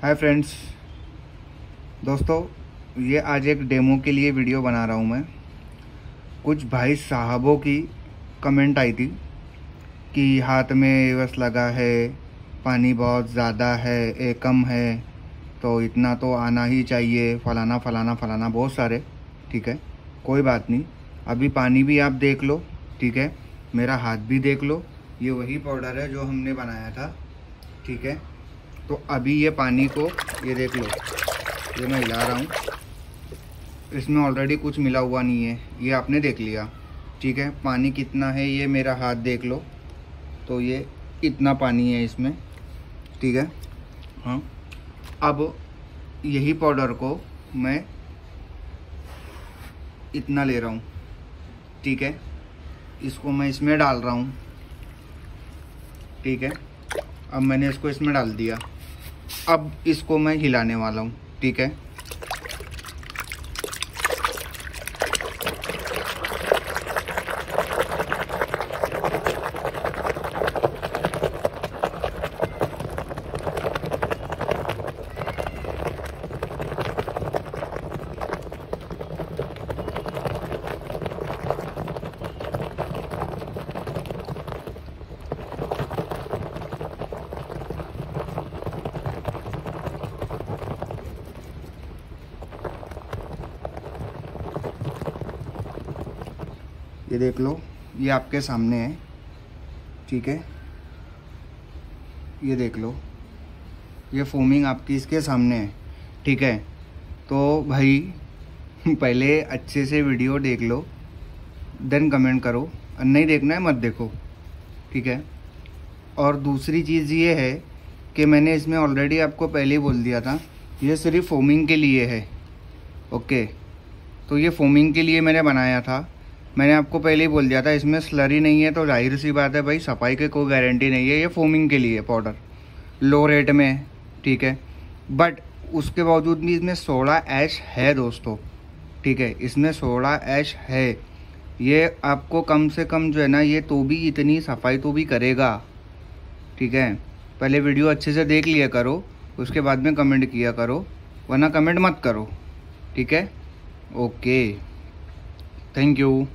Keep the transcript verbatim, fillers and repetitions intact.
Hi friends, दोस्तों ये आज एक डेमो के लिए वीडियो बना रहा हूँ मैं। कुछ भाई साहबों की कमेंट आई थी कि हाथ में बस लगा है, पानी बहुत ज़्यादा है, ए कम है, तो इतना तो आना ही चाहिए, फलाना फलाना फलाना बहुत सारे। ठीक है, कोई बात नहीं। अभी पानी भी आप देख लो, ठीक है, मेरा हाथ भी देख लो। ये वही पाउडर है जो हमने बनाया था, ठीक है। तो अभी ये पानी को ये देख लो, ये मैं हिला रहा हूँ, इसमें ऑलरेडी कुछ मिला हुआ नहीं है, ये आपने देख लिया, ठीक है। पानी कितना है ये मेरा हाथ देख लो, तो ये इतना पानी है इसमें, ठीक है। हाँ, अब यही पाउडर को मैं इतना ले रहा हूँ, ठीक है। इसको मैं इसमें डाल रहा हूँ, ठीक है। अब मैंने इसको इसमें डाल दिया। अब इसको मैं हिलाने वाला हूँ, ठीक है। ये देख लो, ये आपके सामने है, ठीक है। ये देख लो, ये फोमिंग आपकी इसके सामने है, ठीक है। तो भाई पहले अच्छे से वीडियो देख लो, देन कमेंट करो, और नहीं देखना है मत देखो, ठीक है। और दूसरी चीज़ ये है कि मैंने इसमें ऑलरेडी आपको पहले ही बोल दिया था, ये सिर्फ फोमिंग के लिए है, ओके। तो ये फोमिंग के लिए मैंने बनाया था, मैंने आपको पहले ही बोल दिया था। इसमें स्लरी नहीं है तो जाहिर सी बात है भाई, सफाई की कोई गारंटी नहीं है। ये फोमिंग के लिए पाउडर लो रेट में है, ठीक है। बट उसके बावजूद भी इसमें सोडा ऐश है दोस्तों, ठीक है, इसमें सोडा ऐश है। ये आपको कम से कम जो है ना, ये तो भी इतनी सफाई तो भी करेगा, ठीक है। पहले वीडियो अच्छे से देख लिया करो, उसके बाद में कमेंट किया करो, वरना कमेंट मत करो, ठीक है। Okay, thank you.